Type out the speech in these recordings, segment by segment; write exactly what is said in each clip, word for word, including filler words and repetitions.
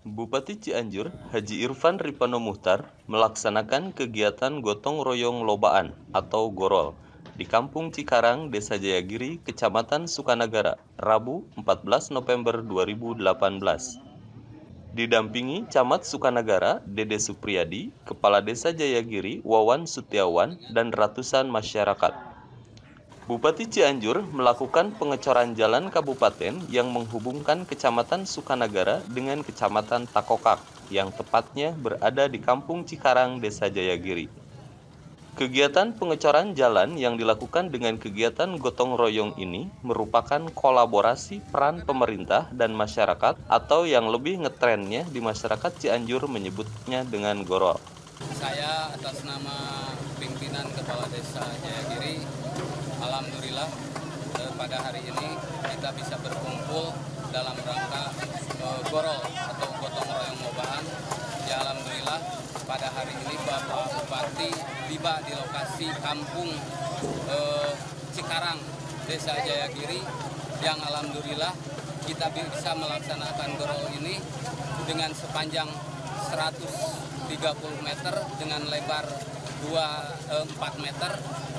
Bupati Cianjur, Haji Irfan Ripano Muhtar, melaksanakan kegiatan gotong royong lobaan atau gorol di Kampung Cikarang, Desa Jayagiri, Kecamatan Sukanagara, Rabu empat belas November dua ribu delapan belas. Didampingi Camat Sukanagara, Dede Supriyadi, Kepala Desa Jayagiri, Wawan Sutiawan, dan ratusan masyarakat. Bupati Cianjur melakukan pengecoran jalan kabupaten yang menghubungkan Kecamatan Sukanagara dengan Kecamatan Takokak, yang tepatnya berada di Kampung Cikarang, Desa Jayagiri. Kegiatan pengecoran jalan yang dilakukan dengan kegiatan gotong royong ini merupakan kolaborasi peran pemerintah dan masyarakat, atau yang lebih ngetrennya di masyarakat Cianjur menyebutnya dengan gorol. Saya atas nama pimpinan Kepala Desa Jayagiri, alhamdulillah eh, pada hari ini kita bisa berkumpul dalam rangka eh, gorol atau gotong royong lobaan. Ya alhamdulillah pada hari ini Bapak Bupati tiba di lokasi Kampung eh, Cikarang, Desa Jayagiri, yang alhamdulillah kita bisa melaksanakan gorol ini dengan sepanjang seratus tiga puluh meter dengan lebar dua puluh empat meter,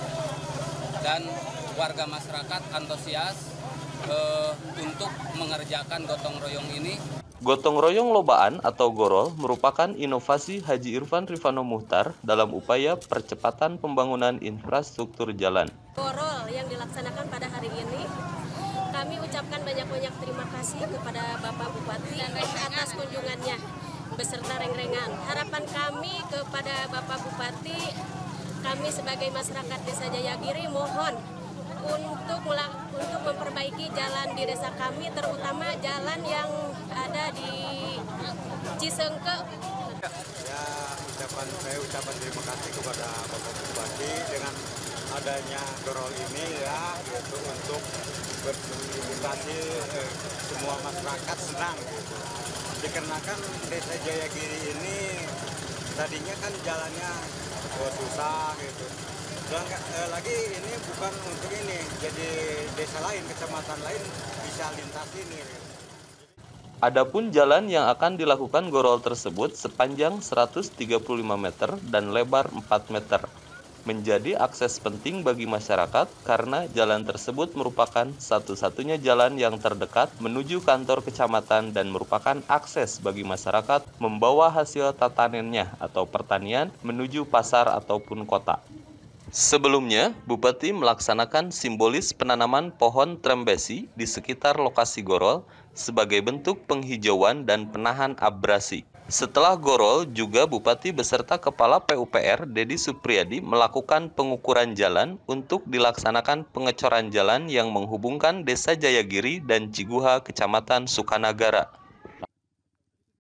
dan warga masyarakat antusias eh, untuk mengerjakan gotong royong ini. Gotong royong lobaan atau gorol merupakan inovasi Haji Irfan Ripano Muhtar dalam upaya percepatan pembangunan infrastruktur jalan. Gorol yang dilaksanakan pada hari ini, kami ucapkan banyak-banyak terima kasih kepada Bapak Bupati atas kunjungannya beserta reng-rengan. Harapan kami kepada Bapak Bupati, kami sebagai masyarakat Desa Jayagiri mohon untuk untuk memperbaiki jalan di desa kami, terutama jalan yang ada di Cisengke. Ya, ucapan saya ucapan terima kasih kepada Bapak Bupati dengan adanya gorol ini ya, gitu, untuk bersosialisasi eh, semua masyarakat senang gitu. Dikarenakan Desa Jayagiri ini tadinya kan jalannya oh, susah gitu. Dan eh, lagi ini bukan untuk ini, jadi desa lain, kecamatan lain bisa lintas ini. Gitu. Adapun jalan yang akan dilakukan gorol tersebut sepanjang seratus tiga puluh lima meter dan lebar empat meter. Menjadi akses penting bagi masyarakat karena jalan tersebut merupakan satu-satunya jalan yang terdekat menuju kantor kecamatan dan merupakan akses bagi masyarakat membawa hasil tatanennya atau pertanian menuju pasar ataupun kota. Sebelumnya, Bupati melaksanakan simbolis penanaman pohon trembesi di sekitar lokasi gorol sebagai bentuk penghijauan dan penahan abrasi. Setelah gorol, juga Bupati beserta Kepala P U P R Dede Supriyadi melakukan pengukuran jalan untuk dilaksanakan pengecoran jalan yang menghubungkan Desa Jayagiri dan Ciguha, Kecamatan Sukanagara.